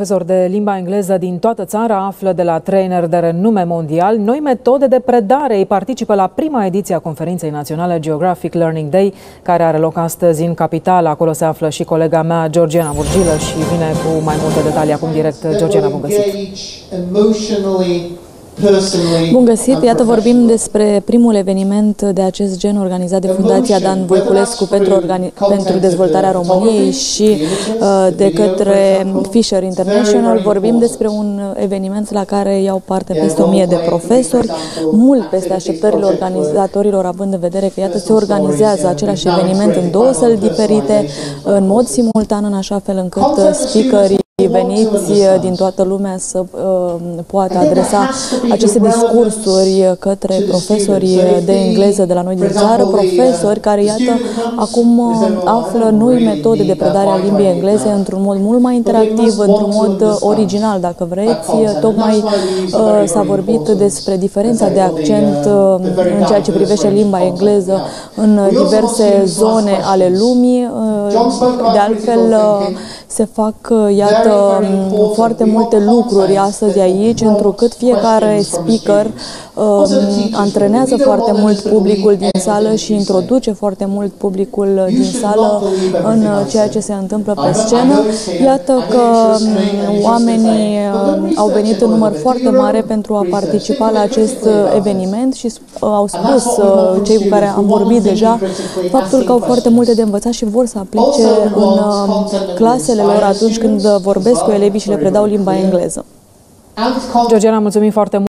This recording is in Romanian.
Profesori de limba engleză din toată țara află de la trainer de renume mondial noi metode de predare. Ei participă la prima ediție a conferinței naționale Geographic Learning Day, care are loc astăzi în capitală. Acolo se află și colega mea, Georgiana Burgilă, și vine cu mai multe detalii acum direct. Georgiana, bun găsit! Bun găsit! Iată, vorbim despre primul eveniment de acest gen organizat de Fundația Dan Voiculescu pentru dezvoltarea României și de către Fisher International. Vorbim despre un eveniment la care iau parte peste 1000 de profesori, mult peste așteptările organizatorilor, având în vedere că, iată, se organizează același eveniment în două săli diferite, în mod simultan, în așa fel încât speakerii veniți din toată lumea să poată adresa aceste discursuri către profesorii de engleză de la noi din țară, profesori care, iată, acum află noi metode de predare a limbii engleze într-un mod mult mai interactiv, într-un mod original, dacă vreți. Tocmai s-a vorbit despre diferența de accent în ceea ce privește limba engleză în diverse zone ale lumii. De altfel, se fac, iată, foarte multe lucruri astăzi aici, întrucât fiecare speaker antrenează foarte mult publicul din sală și introduce foarte mult publicul din sală în ceea ce se întâmplă pe scenă. Iată că oamenii au venit în număr foarte mare pentru a participa la acest eveniment și au spus, cei cu care am vorbit deja, faptul că au foarte multe de învățat și vor să aplice în clasele lor atunci când vorbesc cu elevii și le predau limba engleză. Georgiana, mulțumim foarte mult!